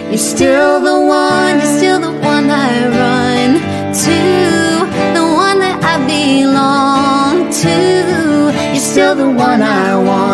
You're still the one, you're still the one I run to, the one that I belong to. You're still the one I want.